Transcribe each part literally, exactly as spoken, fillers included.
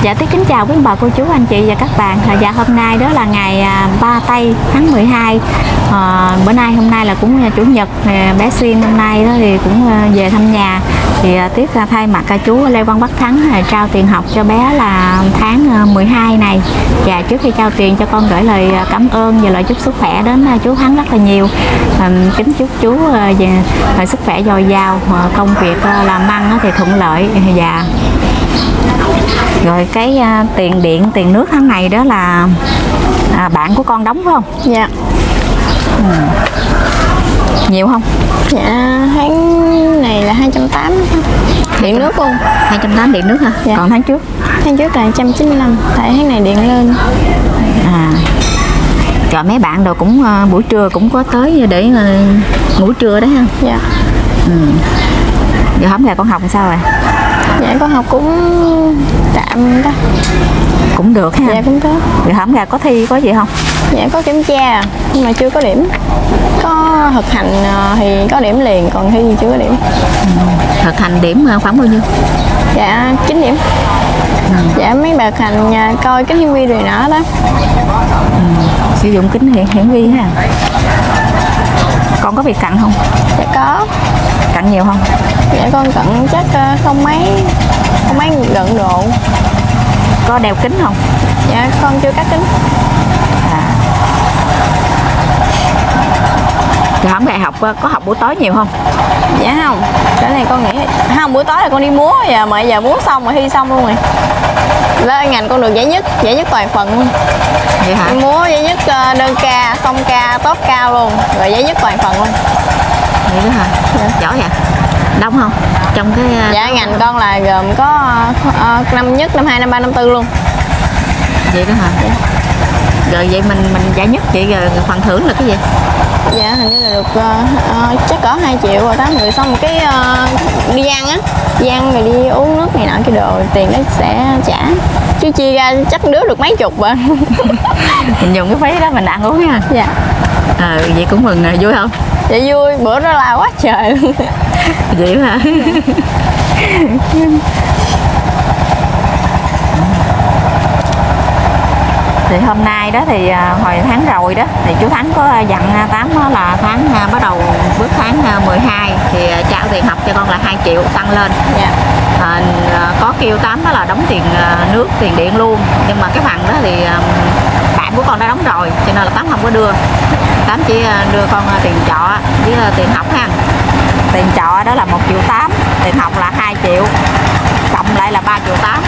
Dạ, Tuyết kính chào quý bà cô chú anh chị và các bạn. Dạ, hôm nay đó là ngày ba tây tháng mười hai. À, bữa nay hôm nay là cũng chủ nhật, bé Xuyên hôm nay đó thì cũng về thăm nhà. Thì Tuyết thay mặt ca chú Lê Văn Bắc Thắng trao tiền học cho bé là tháng mười hai này. Và trước khi trao tiền cho con gửi lời cảm ơn và lời chúc sức khỏe đến chú Thắng rất là nhiều. À, kính chúc chú về sức khỏe dồi dào, công việc làm ăn thì thuận lợi. Dạ. Rồi cái uh, tiền điện, tiền nước tháng này đó là à, bạn của con đóng phải không? Dạ. Ừ. Nhiều không? Dạ, tháng này là hai trăm tám mươi điện nước luôn. hai trăm tám mươi điện nước hả? Dạ. Còn tháng trước? Tháng trước là một trăm chín mươi lăm, tại tháng này điện lên. À. Rồi mấy bạn đồ cũng uh, buổi trưa cũng có tới để uh, ngủ trưa đó ha? Dạ. Ừ. Giờ hôm nay con học làm sao rồi? Dạ, con học cũng tạm đó. Cũng được ha? Dạ, cũng tốt. Rồi hôm nay có thi có gì không? Dạ, có kiểm tra nhưng mà chưa có điểm. Có thực hành thì có điểm liền, còn thi thì chưa có điểm. Ừ. Thực hành điểm khoảng bao nhiêu? Dạ, chín điểm. Ừ. Dạ, mấy bài thực hành coi kính hiển vi rồi nọ đó. Ừ. Sử dụng kính hiển, hiển vi ha. Con có việc cận không? Dạ có. Cận nhiều không? Dạ con cận chắc không mấy không mấy gần độ. Có đeo kính không? Dạ con chưa cắt kính. À. Thì hôm đại học có học buổi tối nhiều không? Dạ không. Cái này con nghĩ không, buổi tối là con đi múa giờ mà giờ múa xong rồi thi xong luôn rồi. Lên ngành con được giải nhất, giải nhất toàn phần luôn. Vậy hả? Đi múa giải nhất đơn ca, song ca, top cao luôn, rồi giải nhất toàn phần luôn. Vậy đó hả? Dạ. Giỏi vậy? Đông không? Trong cái dạ ngành con là gồm có uh, năm nhất, năm hai, năm ba, năm tư luôn. Vậy đó hả? Dạ. Rồi vậy mình mình giải nhất vậy rồi phần thưởng là cái gì? Dạ hình như là được uh, uh, chắc cỡ hai triệu rồi tám người, xong một cái uh, đi ăn á, đi ăn rồi đi uống nước này nọ cái đồ, tiền đó sẽ trả chứ chia ra chắc đứa được mấy chục vậy. Mình dùng cái phí đó mình ăn uống ha. Dạ. À, vậy cũng mừng, vui không? Dạ vui, bữa đó là quá trời luôn. Vậy hả? Thì hôm nay đó thì hồi tháng rồi đó thì chú Thắng có dặn Tám là tháng bắt đầu bước tháng mười hai thì trao tiền học cho con là hai triệu tăng lên. Dạ. À, có kêu Tám đó là đóng tiền nước, tiền điện luôn, nhưng mà cái phần đó thì bạn của con đã đóng rồi cho nên là Tám không có đưa. Tám chỉ đưa con tiền trọ với tiền học ha. Tiền trọ đó là một triệu tám, tiền học là hai triệu, cộng lại là ba triệu tám.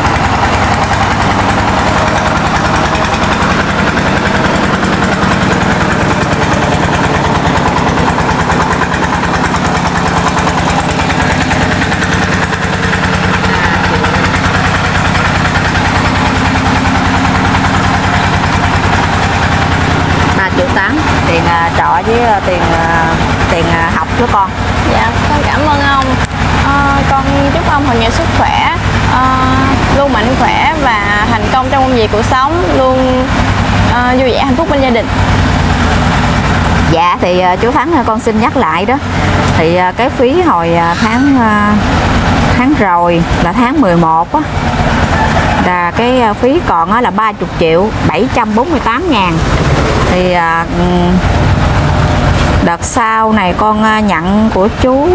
Tiền uh, trọ với uh, tiền uh, tiền uh, học của con. Dạ con cảm ơn ông. À, con chúc ông hồi ngày sức khỏe, à, luôn mạnh khỏe và thành công trong công việc cuộc sống, luôn à, vui vẻ hạnh phúc bên gia đình. Dạ thì uh, chú Thắng con xin nhắc lại đó thì uh, cái phí hồi uh, tháng uh, tháng rồi là tháng mười một á, là cái uh, phí còn uh, là ba mươi triệu bảy trăm bốn mươi tám ngàn. Thì à, đợt sau này con nhận của chú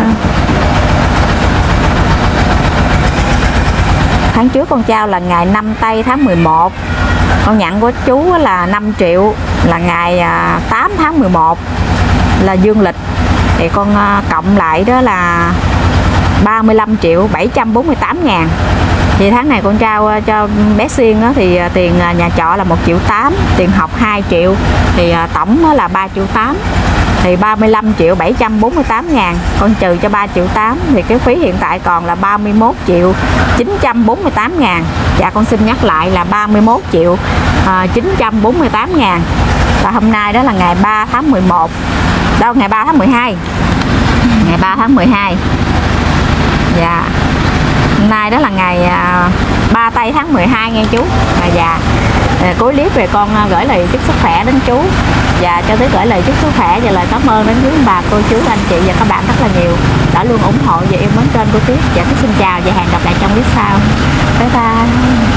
tháng trước con trao là ngày năm tây tháng mười một, con nhận của chú là năm triệu là ngày tám tháng mười một là dương lịch, thì con cộng lại đó là ba mươi lăm triệu bảy trăm bốn mươi tám ngàn. Thì tháng này con trao cho bé Xuyên đó, thì tiền nhà trọ là một triệu tám, tiền học hai triệu, thì tổng là ba triệu tám, thì ba mươi lăm triệu bảy trăm bốn mươi tám ngàn, con trừ cho ba triệu tám thì cái phí hiện tại còn là ba mươi mốt triệu chín trăm bốn mươi tám ngàn. Dạ con xin nhắc lại là ba mươi mốt triệu chín trăm bốn mươi tám ngàn. Và hôm nay đó là ngày ba tháng mười một, đâu ngày ba tháng mười hai, ngày ba tháng mười hai. Dạ. Hôm nay đó là ngày ba tây tháng mười hai nghe chú. À, dạ. Cuối clip về con gửi lời chúc sức khỏe đến chú và cho tới gửi lời chúc sức khỏe và lời cảm ơn đến quý bà cô chú anh chị và các bạn rất là nhiều đã luôn ủng hộ và yêu mến kênh của Tuyết. Dạ, xin chào và hẹn gặp lại trong clip sau. Bye bye.